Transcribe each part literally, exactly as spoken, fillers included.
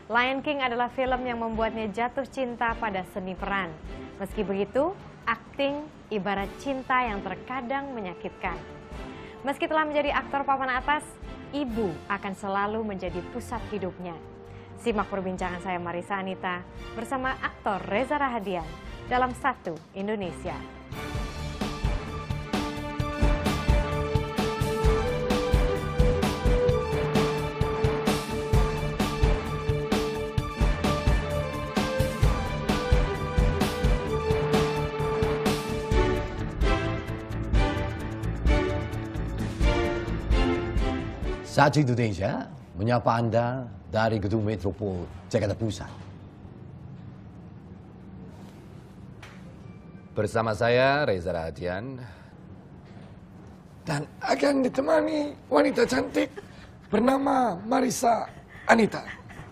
Lion King adalah film yang membuatnya jatuh cinta pada seni peran. Meski begitu, akting ibarat cinta yang terkadang menyakitkan. Meski telah menjadi aktor papan atas, ibu akan selalu menjadi pusat hidupnya. Simak perbincangan saya Marissa Anita bersama aktor Reza Rahadian dalam Satu Indonesia. Satu Indonesia menyapa Anda dari Gedung Metropol Jakarta Pusat. Bersama saya Reza Rahadian dan akan ditemani wanita cantik bernama Marissa Anita.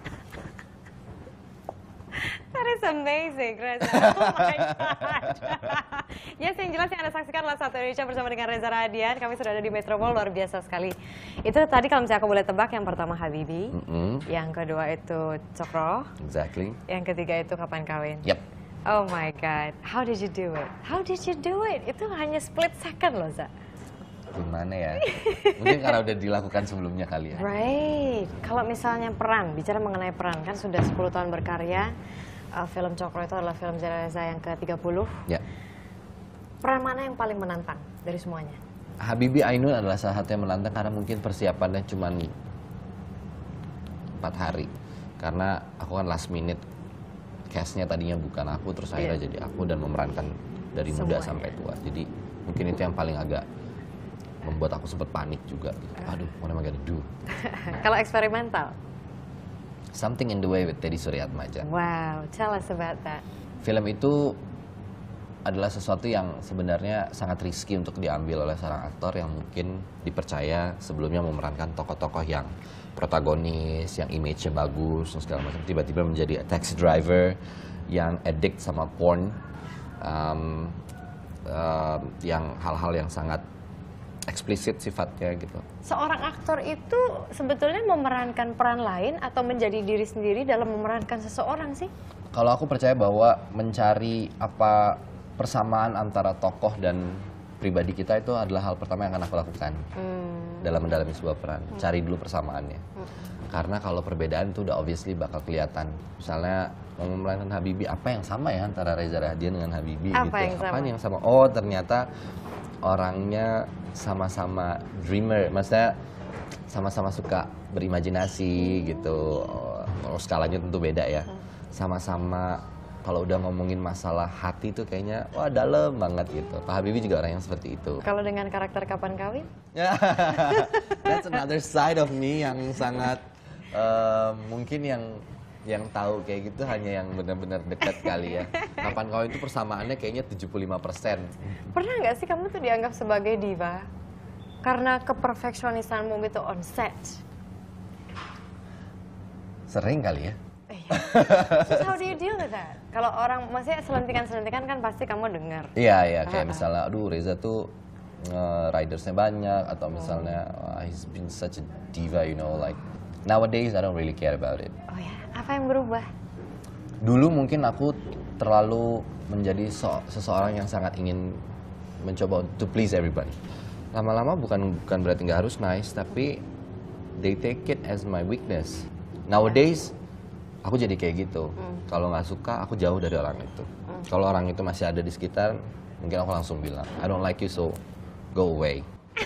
That is amazing, Reza. Oh my God. Yes, yang jelas yang Anda saksikan adalah Satu Indonesia bersama dengan Reza Rahadian. Kami sudah ada di Metropol, luar biasa sekali. Itu tadi kalau misalnya aku boleh tebak, yang pertama Habibie, mm -hmm. yang kedua itu Cokro, exactly. yang ketiga itu Kapan Kawin. Yep. Oh my God, how did you do it? How did you do it? Itu hanya split second loh, Za. Gimana ya? Mungkin karena udah dilakukan sebelumnya kali ya. Right. Kalau misalnya peran, bicara mengenai peran, kan sudah sepuluh tahun berkarya. Uh, film Cokro itu adalah film Reza yang ke tiga puluh. Ya. Peran mana yang paling menantang dari semuanya? Habibie Ainun adalah salah satu yang menantang karena mungkin persiapannya cuma empat hari. Karena aku kan last minute, cast-nya tadinya bukan aku, terus akhirnya yeah. jadi aku dan memerankan dari muda semuanya. Sampai tua. Jadi mungkin itu yang paling agak membuat aku sempat panik juga. Gitu. Aduh, what am I gonna do? Kalau eksperimental? Something in the Way with Teddy Suryatmaja. Wow, tell us about that. Film itu adalah sesuatu yang sebenarnya sangat risky untuk diambil oleh seorang aktor yang mungkin dipercaya sebelumnya memerankan tokoh-tokoh yang protagonis, yang image-nya bagus, dan segala macam. Tiba-tiba menjadi taxi driver yang addict sama porn, um, uh, yang hal-hal yang sangat eksplisit sifatnya gitu. Seorang aktor itu sebetulnya memerankan peran lain atau menjadi diri sendiri dalam memerankan seseorang sih? Kalau aku percaya bahwa mencari apa persamaan antara tokoh dan pribadi kita itu adalah hal pertama yang akan aku lakukan hmm. dalam mendalami sebuah peran. Hmm. Cari dulu persamaannya. Hmm. Karena kalau perbedaan itu udah obviously bakal kelihatan. Misalnya mau memerankan Habibie, apa yang sama ya antara Reza Rahadian dengan Habibie? Apa gitu. yang sama? Apa yang sama? Oh, ternyata orangnya sama-sama dreamer, maksudnya sama-sama suka berimajinasi gitu. Oh, skalanya tentu beda ya. Sama-sama kalau udah ngomongin masalah hati tuh kayaknya wah dalam banget gitu. Pak Habibie juga orang yang seperti itu. Kalau dengan karakter Kapan Kawin? That's another side of me yang sangat uh, mungkin yang yang tahu kayak gitu hanya yang benar-benar dekat kali ya. Kapan Kawin itu persamaannya kayaknya tujuh puluh lima persen. Pernah nggak sih kamu tuh dianggap sebagai diva karena keperfeksionisanmu gitu on set? Sering kali ya. So how do you deal with that? Kalau orang maksudnya selentingan-selentingan kan pasti kamu dengar. Iya iya kayak uh-huh. misalnya aduh Reza tuh uh, ridersnya banyak atau misalnya oh. uh, he's been such a diva, you know, like nowadays I don't really care about it. Oh ya, apa yang berubah? Dulu mungkin aku terlalu menjadi so seseorang yang sangat ingin mencoba to please everybody. Lama-lama bukan bukan berarti nggak harus nice, tapi they take it as my weakness. Nowadays aku jadi kayak gitu. Hmm. Kalau nggak suka, aku jauh dari orang itu. Hmm. Kalau orang itu masih ada di sekitar, mungkin aku langsung bilang, I don't like you, so go away.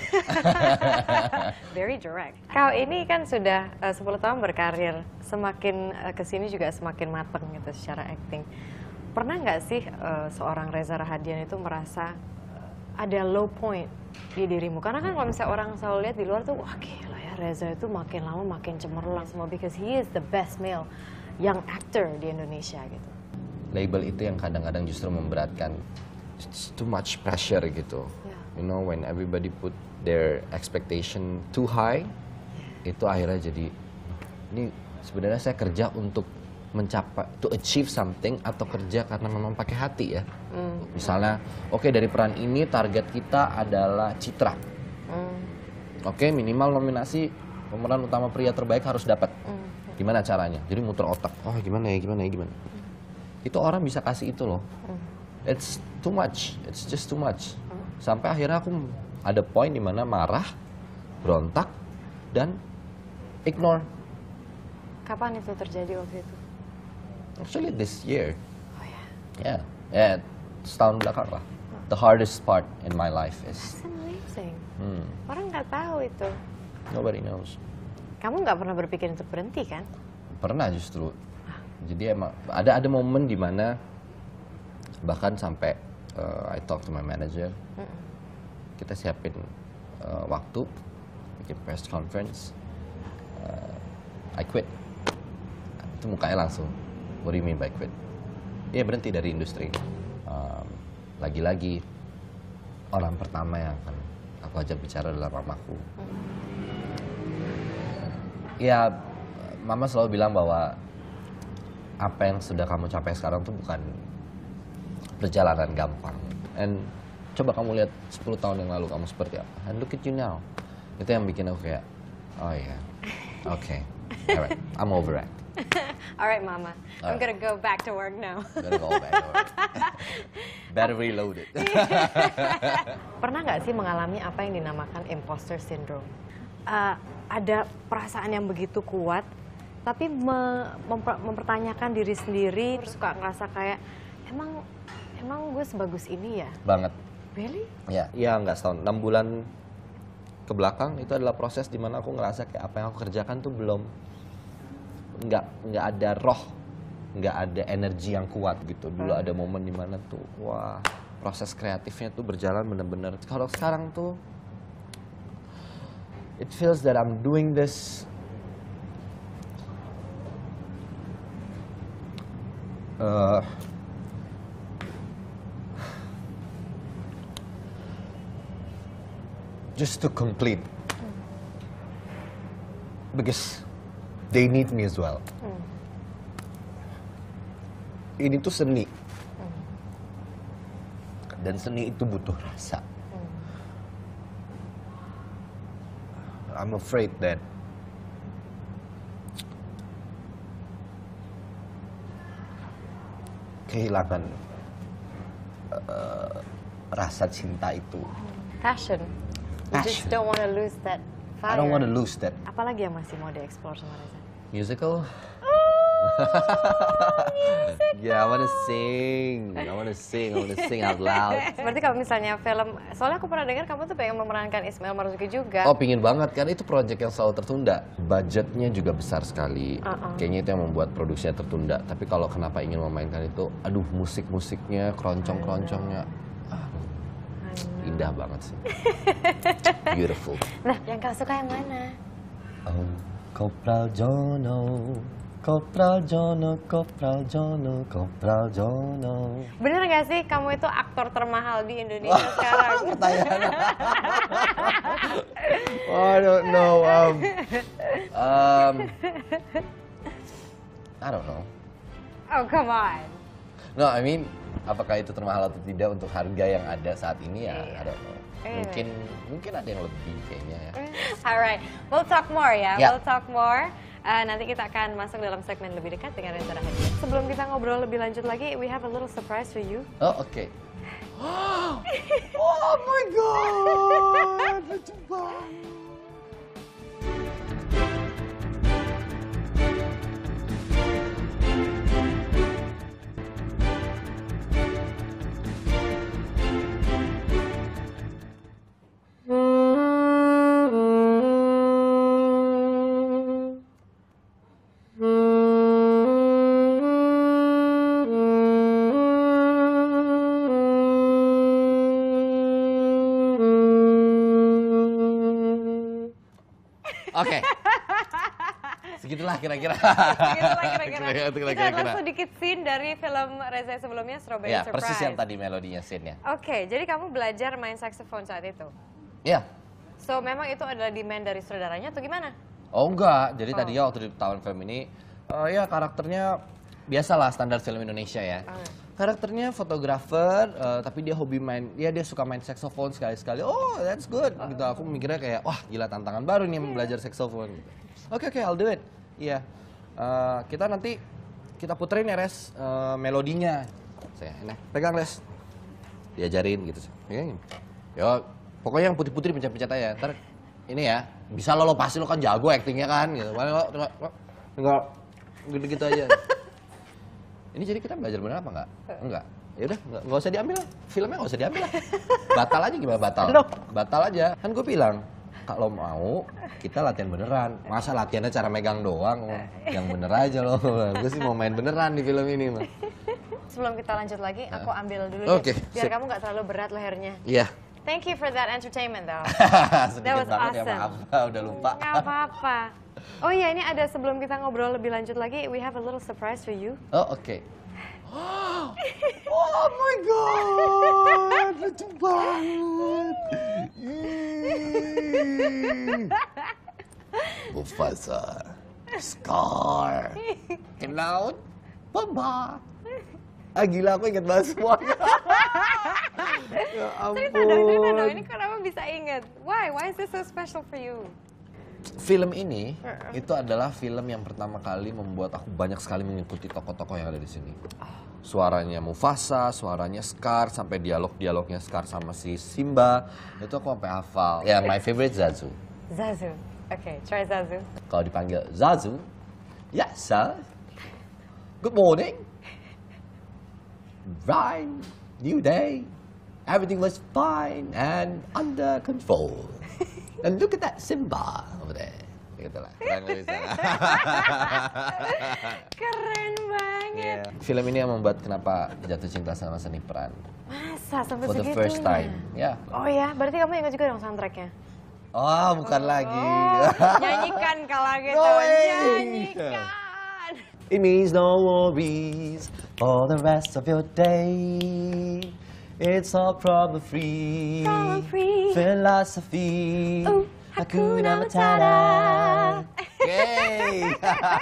Very direct. Kau ini kan sudah uh, sepuluh tahun berkarir, semakin uh, kesini juga semakin mateng gitu secara acting. Pernah nggak sih uh, seorang Reza Rahadian itu merasa uh, ada low point di dirimu? Karena kan kalau misalnya orang selalu lihat di luar tuh, wah gila ya Reza itu makin lama makin cemerlang semua, because he is the best male young actor di Indonesia gitu. Label itu yang kadang-kadang justru memberatkan, it's too much pressure gitu. Yeah. You know, when everybody put their expectation too high, yeah. itu akhirnya jadi, ini sebenarnya saya kerja untuk mencapai, to achieve something atau kerja karena memang pakai hati ya. Mm. Misalnya, oke okay, dari peran ini target kita adalah Citra. Mm. Oke okay, minimal nominasi pemeran utama pria terbaik harus dapat. Mm. Gimana caranya? Jadi muter otak. Oh gimana ya, gimana ya, gimana. Itu orang bisa kasih itu loh. It's too much. It's just too much. Sampai akhirnya aku ada poin di mana marah, berontak, dan ignore. Kapan itu terjadi waktu itu? Actually this year. Oh ya. Yeah. Yeah. Setahun belakang lah. The hardest part in my life is That's amazing. hmm, Orang nggak tahu itu. nobody knows. Kamu nggak pernah berpikir untuk berhenti kan? Pernah justru. Jadi emang ada ada momen di mana bahkan sampai uh, I talk to my manager. Mm-mm. Kita siapin uh, waktu bikin press conference. Uh, I quit. Itu mukanya langsung. What do you mean by quit? Dia berhenti dari industri. Um, lagi-lagi orang pertama yang akan aku ajak bicara adalah mamaku. Ya, mama selalu bilang bahwa apa yang sudah kamu capai sekarang tuh bukan perjalanan gampang. And coba kamu lihat sepuluh tahun yang lalu kamu seperti apa. And look at you now. Itu yang bikin aku kayak, oh ya, yeah. Oke, okay. Alright, I'm over it. Alright, Mama. I'm Alright. gonna go back to work now. Gonna go back to work. Better reload it. Pernah nggak sih mengalami apa yang dinamakan imposter syndrome? Uh, ada perasaan yang begitu kuat, tapi me memper mempertanyakan diri sendiri, suka ngerasa kayak, emang emang gue sebagus ini ya? Banget. Really? Ya, ya nggak setahun, enam bulan ke belakang itu adalah proses di mana aku ngerasa kayak apa yang aku kerjakan tuh belum, nggak nggak ada roh, nggak ada energi yang kuat gitu. Dulu ada momen di mana tuh, wah proses kreatifnya tuh berjalan bener-bener. Kalau sekarang tuh, it feels that I'm doing this uh, just to complete, because they need me as well. Hmm. Ini tuh seni, dan seni itu butuh rasa. Hmm. I'm afraid that kehilangan uh, rasa cinta itu. Passion. You just Passion. don't want to lose that fire. I don't want to lose that. Apalagi yang masih mau dieksplor sama Reza? Musical? Yeah, I wanna sing. I wanna sing. I wanna sing out loud. Berarti kalau misalnya film, soalnya aku pernah dengar kamu tuh pengen memerankan Ismail Marzuki juga. Oh, pingin banget kan, itu project yang selalu tertunda. Budgetnya juga besar sekali. Uh-uh. Kayaknya itu yang membuat produksinya tertunda. Tapi kalau kenapa ingin memainkan itu, aduh musik-musiknya, keroncong-keroncongnya, aduh, indah banget sih. Beautiful. Nah, yang kau suka yang mana? Oh, Kopral Jono, Kopral Jono, Kopral Jono, Kopral Jono. Bener gak sih kamu itu aktor termahal di Indonesia sekarang? Pertanyaan. Oh, I don't know. Um, um, I don't know. Oh, come on. No, I mean, apakah itu termahal atau tidak untuk harga yang ada saat ini ya? Iya. I don't know. Iya. Mungkin, mungkin ada yang lebih kayaknya ya. Alright, we'll talk more ya. Ya. We'll talk more. Uh, nanti kita akan masuk dalam segmen lebih dekat dengan Reza Rahadian. Sebelum kita ngobrol lebih lanjut lagi, we have a little surprise for you. Oh, oke. Oh my God, lucu banget. Oke. Segitulah kira-kira. Segitulah kira-kira. Segitulah Itu kira-kira. adalah sedikit scene dari film Reza yang sebelumnya, Strawberry Ya, Surprise. persis yang tadi melodinya scene-nya. Oke, jadi kamu belajar main saxophone saat itu? Ya. So, memang itu adalah demand dari saudaranya atau gimana? Oh enggak, jadi Oh. tadinya waktu di tahun film ini, eh, ya karakternya biasalah standar film Indonesia ya. Oh. Karakternya fotografer, eh, tapi dia hobi main, ya dia suka main saxophone sekali-sekali. Oh, that's good. Gitu, aku mikirnya kayak, wah gila tantangan baru nih belajar saxophone. Gitu. Oke oke, I'll do it. Iya. Eh, kita nanti kita puterin ya Res eh, melodinya. Saya, nah, pegang Res, diajarin gitu. Pegangin. Ya, pokoknya yang putih-putih pencet-pencet aja. Ntar ini ya, bisa lo, lo pasti lo kan jago aktingnya kan, gitu. Tinggal, tinggal gitu-gitu aja. Ini jadi kita belajar bener apa enggak? Enggak. Ya udah, nggak nggak usah diambil, filmnya nggak usah diambil lah. Batal aja gimana batal? Batal aja. Kan gue bilang, kalau mau kita latihan beneran. Masa latihannya cara megang doang, yang bener aja loh. Gue sih mau main beneran di film ini mah. Sebelum kita lanjut lagi, aku ambil dulu Oke, deh, biar sip. kamu nggak terlalu berat lehernya. Iya. Thank you for that entertainment though. Sedikit was banget ya, awesome. maaf. Udah lupa. Nggak apa-apa. Oh iya, ini ada sebelum kita ngobrol lebih lanjut lagi, we have a little surprise for you. Oh, oke. Oh my god, lucu banget. Ih. Mufasa, Scar, Cloud, Bamba. Ah gila, aku inget banget semuanya. Ya Cerita dong, cerita dong, ampun. ini kenapa bisa ingat? Why? Why is this so special for you? Film ini itu adalah film yang pertama kali membuat aku banyak sekali mengikuti tokoh-tokoh yang ada di sini. Suaranya Mufasa, suaranya Scar, sampai dialog-dialognya Scar sama si Simba, itu aku sampai hafal. Ya, my favorite Zazu. Zazu. Oke, try Zazu. Kalau dipanggil Zazu, ya sir. Good morning. Right, new day. Everything was fine and under control. And look at that Simba over there. Gitu lah. Kurang lebih sana. Keren banget. Yeah. Film ini yang membuat kenapa jatuh cinta sama seni peran. Masa sampai For the segitunya? first time. Ya. Oh ya, berarti kamu ingat juga dong soundtracknya? Oh, bukan lagi. Oh, nyanyikan kalau gitu. No way. Nyanyikan. It means no worries for the rest of your day. It's all problem free. Problem free. Philosophy. Ooh, Hakuna Matata. Yay.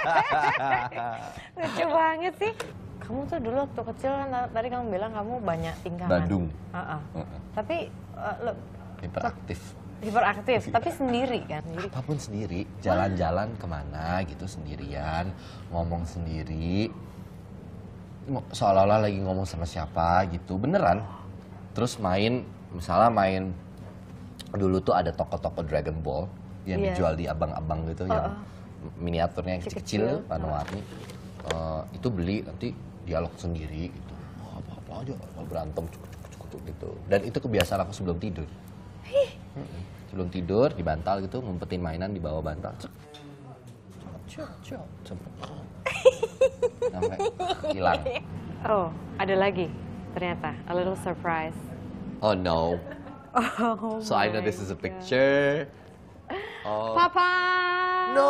Lucu banget sih. Kamu tuh dulu waktu kecil kan tadi kamu bilang kamu banyak tingkahan. Bandung. Uh-uh. Uh-uh. Tapi uh, lo- Hiperaktif. hiperaktif, tapi sendiri kan. Jadi Apapun sendiri, jalan-jalan kemana gitu sendirian, ngomong sendiri, Ngo- seolah-olah lagi ngomong sama siapa gitu, beneran. Terus main, misalnya main, dulu tuh ada toko-toko Dragon Ball yang Iya. dijual di abang-abang gitu, yang miniaturnya yang Kecil-kecil. kecil-kecil, warna-warni. Eh, itu beli nanti dialog sendiri gitu. Oh, apa-apa aja, berantem cukup-cukup gitu. Dan itu kebiasaan aku sebelum tidur. Mm-mm. Sebelum tidur di bantal gitu, ngumpetin mainan di bawah bantal. Cek. Cek, cek, cek. Sampai hilang. oh, ada lagi ternyata a little surprise. Oh no. Oh, So I know this is a picture. Oh. Papa. No.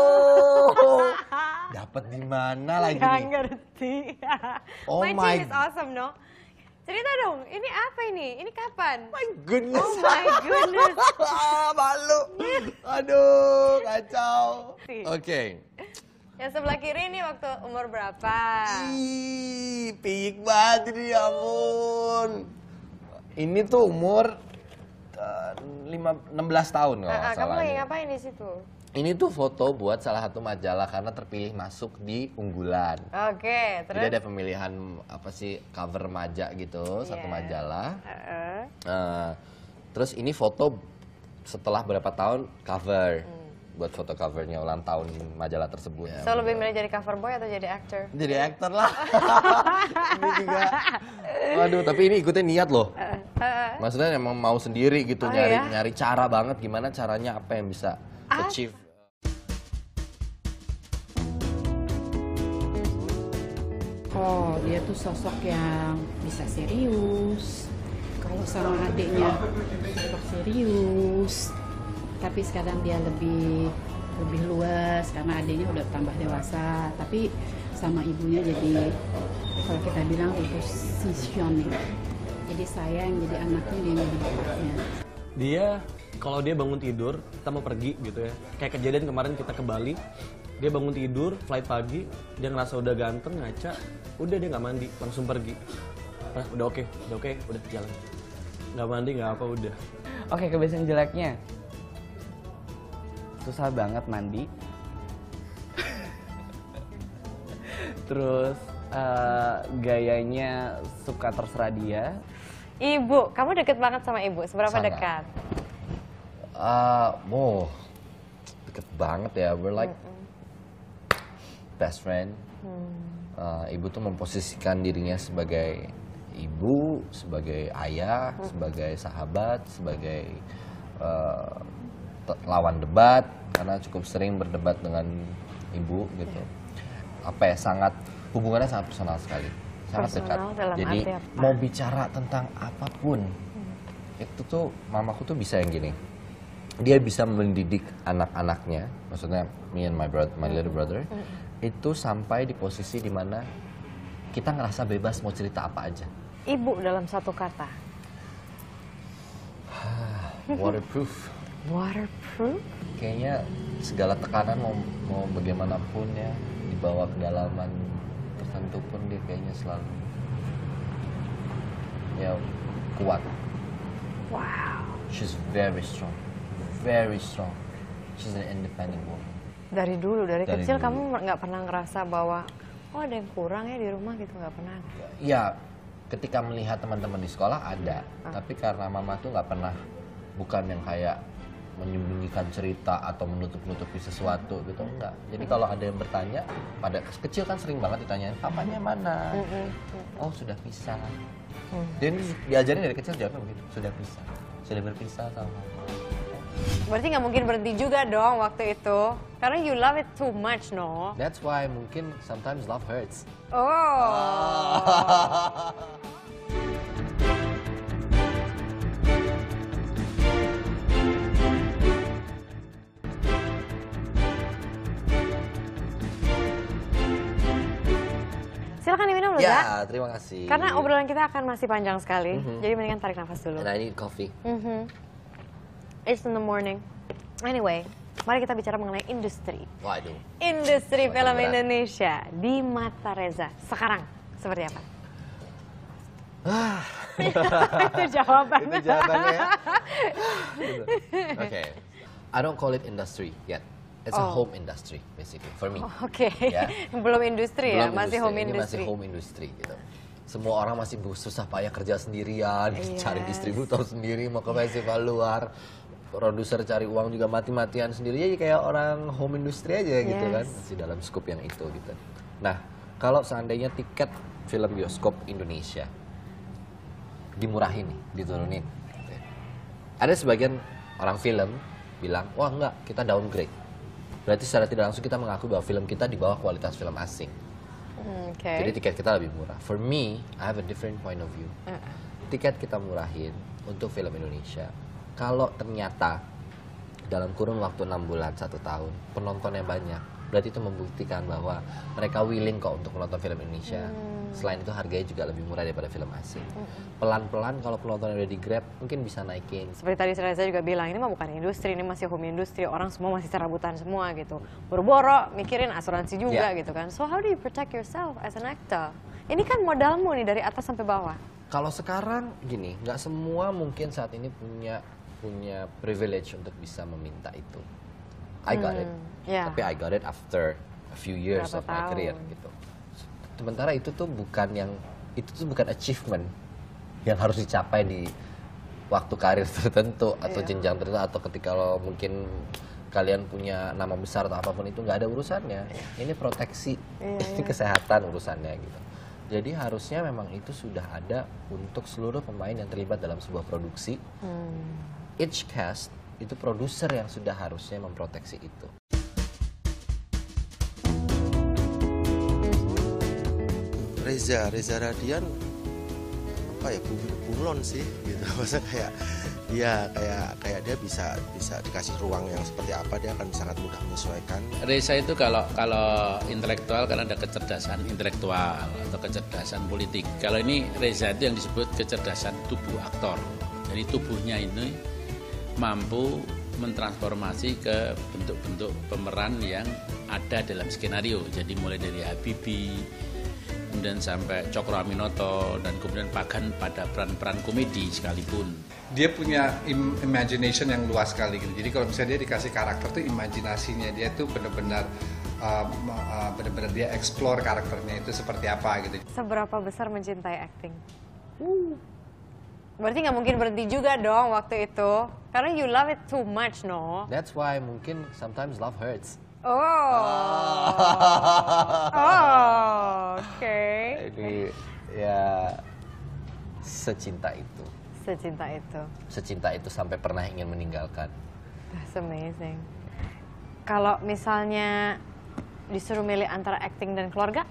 Dapat di mana lagi Gak nih? ngerti. Oh my, my- team is awesome, no? Cerita dong, ini apa ini? Ini kapan? My goodness. Oh my goodness. Malu. Aduh, kacau. Sih. Oke. Yang sebelah kiri ini waktu umur berapa? Ih, piyik banget ini, ya ampun. Ini tuh umur uh, lima, enam belas tahun kalau Ah, nggak ah, kamu salah lagi nih. ngapain di situ? Ini tuh foto buat salah satu majalah karena terpilih masuk di unggulan. Oke, terus? Jadi ada pemilihan apa sih cover remaja gitu, satu Iya. majalah. Heeh. Eh, terus ini foto setelah berapa tahun cover Hmm. buat foto covernya ulang tahun majalah tersebut. So lebih milih jadi cover boy atau jadi actor? Jadi aktor lah. Ini juga. Waduh, tapi ini ikutnya niat loh. Heeh. Maksudnya emang mau sendiri gitu, Oh, nyari ya? nyari cara banget gimana caranya apa yang bisa Ah. achieve. Oh, dia tuh sosok yang bisa serius. Kalau sama adiknya sosok serius. Tapi sekarang dia lebih lebih luas karena adiknya udah tambah dewasa. Tapi sama ibunya jadi kalau kita bilang itu sision nih. Jadi saya yang jadi anaknya, dia yang jadi bapaknya. Dia kalau dia bangun tidur, kita mau pergi gitu ya. Kayak kejadian kemarin kita ke Bali, dia bangun tidur, flight pagi, dia ngerasa udah ganteng, ngaca, udah dia nggak mandi, langsung pergi. Ah, udah oke, udah oke, udah jalan. Nggak mandi, nggak apa, udah. Oke, kebiasaan jeleknya. Susah banget mandi. Terus eh, gayanya suka terserah dia. Ibu, kamu deket banget sama ibu. Seberapa Sangat. dekat? Uh, oh, deket banget ya. We're like best friend. Uh, ibu tuh memposisikan dirinya sebagai ibu, sebagai ayah, sebagai sahabat, sebagai uh, te- lawan debat. Karena cukup sering berdebat dengan ibu gitu. Apa ya, sangat hubungannya sangat personal sekali, sangat dekat. Personal dalam Jadi arti apa? mau bicara tentang apapun, itu tuh mamaku tuh bisa yang gini. Dia bisa mendidik anak-anaknya, maksudnya me and my brother, my little brother, itu sampai di posisi dimana kita ngerasa bebas mau cerita apa aja. Ibu dalam satu kata. Waterproof. Waterproof? Kayaknya segala tekanan mau mau bagaimanapun ya, dibawa kedalaman tertentu pun dia kayaknya selalu ya kuat. Wow. She's very strong, very strong. She's an independent woman. Dari dulu, dari, Dari kecil dulu. kamu nggak pernah ngerasa bahwa oh ada yang kurang ya di rumah gitu, nggak pernah? Ya, ketika melihat teman-teman di sekolah ada, tapi karena mama tuh nggak pernah, bukan yang kayak menyembunyikan cerita atau menutup-nutupi sesuatu gitu, enggak. Jadi kalau ada yang bertanya, pada kecil kan sering banget ditanyain, papanya mana? Oh sudah pisah. Dia ini diajarin dari kecil jawabnya begitu, sudah pisah, sudah berpisah sama mama. Berarti nggak mungkin berhenti juga dong waktu itu, karena you love it too much, no? That's why mungkin sometimes love hurts. Oh. Silakan diminum loh, Zak. Ya, terima kasih. Karena obrolan kita akan masih panjang sekali, Mhm. jadi mendingan tarik nafas dulu. And I need coffee. Mhm. It's in the morning. Anyway, mari kita bicara mengenai industri. Waduh. Industri Semakin film berat. Indonesia di mata Reza sekarang seperti apa? Itu jawabannya. Itu jawabannya ya. Okay. I don't call it industry yet. It's a Oh. home industry basically for me. Oke, Ya. belum industri ya, Belum masih industri. home Ini industry. masih home industry gitu. Semua orang masih bu- susah payah kerja sendirian, Yes. cari distributor sendiri, mau ke festival luar, produser cari uang juga mati-matian sendiri, jadi kayak orang home industry aja gitu Yes. kan, masih dalam scope yang itu gitu. Nah, kalau seandainya tiket film bioskop Indonesia dimurahin nih, diturunin, ada sebagian orang film bilang, wah enggak, kita downgrade. Berarti secara tidak langsung kita mengaku bahwa film kita di bawah kualitas film asing. Hmm, Oke. Jadi tiket kita lebih murah. For me, I have a different point of view. Tiket kita murahin untuk film Indonesia. Kalau ternyata dalam kurun waktu enam bulan, satu tahun, penontonnya banyak, berarti itu membuktikan bahwa mereka willing kok untuk menonton film Indonesia. Selain itu harganya juga lebih murah daripada film asing. Pelan-pelan kalau penontonnya udah di-grab, mungkin bisa naikin. Seperti tadi Reza juga bilang, ini mah bukan industri, ini masih home industry, orang semua masih serabutan semua gitu. Boro-boro mikirin asuransi juga Yeah. gitu kan. So how do you protect yourself as an actor? Ini kan modalmu nih dari atas sampai bawah. Kalau sekarang gini, nggak semua mungkin saat ini punya punya privilege untuk bisa meminta itu. I got it, Hmm, ya. tapi I got it after a few years Berapa of my career tahun. gitu. Sementara itu tuh bukan yang itu tuh bukan achievement yang harus dicapai di waktu karir tertentu atau Iya. jenjang tertentu atau ketika lo mungkin kalian punya nama besar atau apapun itu nggak ada urusannya. Ini proteksi, Iya, ini iya. kesehatan urusannya gitu. Jadi harusnya memang itu sudah ada untuk seluruh pemain yang terlibat dalam sebuah produksi. Hmm. Each cast itu produser yang sudah harusnya memproteksi itu. Reza, Reza Radian apa ya bu- bunglon sih gitu. Maksudnya kayak ya kayak kayak dia bisa bisa dikasih ruang yang seperti apa dia akan sangat mudah menyesuaikan. Reza itu kalau kalau intelektual kan ada kecerdasan intelektual atau kecerdasan politik. Kalau ini Reza itu yang disebut kecerdasan tubuh aktor. Jadi tubuhnya ini mampu mentransformasi ke bentuk-bentuk pemeran yang ada dalam skenario. Jadi mulai dari Habibie, kemudian sampai Cokro Aminoto, dan kemudian bahkan pada peran-peran komedi sekalipun. Dia punya im- imagination yang luas sekali gitu. Jadi kalau misalnya dia dikasih karakter tuh imajinasinya dia tuh benar-benar uh, uh, benar-benar dia explore karakternya itu seperti apa gitu. Seberapa besar mencintai acting? Uh. Berarti nggak mungkin berhenti juga dong waktu itu, karena you love it too much, no? That's why mungkin sometimes love hurts. Oh, oh, oke. Ini ya secinta itu. Secinta itu. Secinta itu sampai pernah ingin meninggalkan. That's amazing. Kalau misalnya disuruh milih antara acting dan keluarga?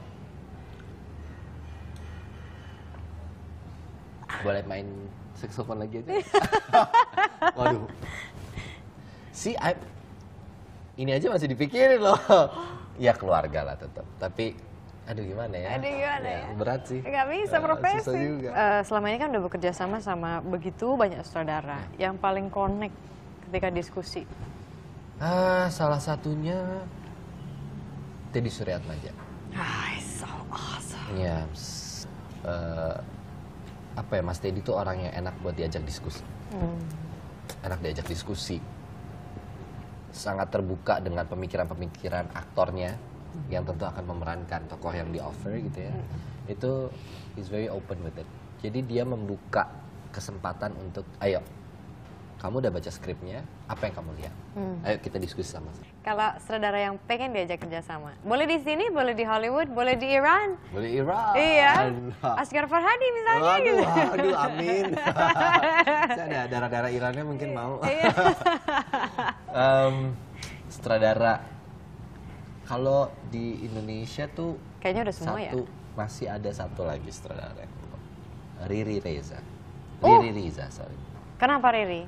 Boleh main saxophone lagi aja? Waduh. Si, I, ini aja masih dipikirin loh. Ya keluarga lah tetap. Tapi, aduh gimana ya? Aduh gimana ya? Berat sih. Gak bisa Uh, profesi. susah juga. Uh, selama ini kan udah bekerja sama sama begitu banyak sutradara. Yang paling connect ketika diskusi? Ah, salah satunya Teddy Suryatmaja. Ah, it's so awesome. Ya, s- eh, apa ya, Mas Teddy tuh orang yang enak buat diajak diskusi. Hmm. Enak diajak diskusi. Sangat terbuka dengan pemikiran-pemikiran aktornya yang tentu akan memerankan tokoh yang di offer gitu ya. Itu is very open with it. Jadi dia membuka kesempatan untuk, ayo, kamu udah baca skripnya, apa yang kamu lihat? Hmm. Ayo kita diskusi sama-sama. Kalau sutradara yang pengen diajak kerjasama, boleh di sini, boleh di Hollywood, boleh di Iran. Boleh Iran. Iya. Asghar Farhadi misalnya Waduh, gitu. waduh, amin. Saya ada darah-darah Irannya mungkin mau. Iya. Em, sutradara, kalau di Indonesia tuh Kayaknya udah semua ya? satu, masih ada satu lagi sutradara. Riri Reza. Oh. Riri Riza, sorry. Kenapa Riri?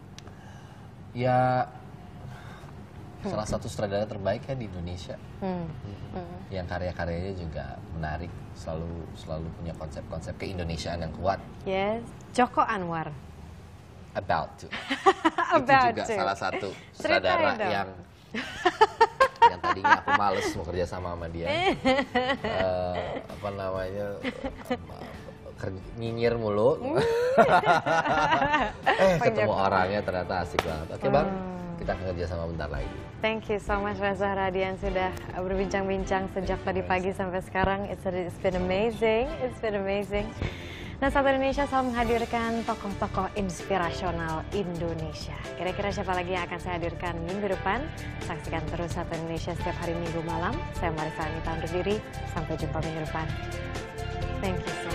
Ya, salah satu sutradara terbaik kan di Indonesia. Hmm. Yang karya-karyanya juga menarik, selalu selalu punya konsep-konsep keindonesiaan yang kuat. Yes. Joko Anwar. About to. About Itu juga to. salah satu Ceritain sutradara dong. yang yang tadinya aku males mau kerja sama sama dia. Eh, apa namanya, ker- nyinyir mulu. eh ketemu orangnya ternyata asik banget. Oke bang, kita akan kerja sama bentar lagi. Thank you so much Reza Radian sudah berbincang-bincang sejak tadi pagi sampai sekarang. It's, it's been amazing, it's been amazing. Nah, Satu Indonesia selalu menghadirkan tokoh-tokoh inspirasional Indonesia. Kira-kira siapa lagi yang akan saya hadirkan minggu depan? Saksikan terus Satu Indonesia setiap hari Minggu malam. Saya Marissa Anita undur diri. Sampai jumpa minggu depan. Thank you so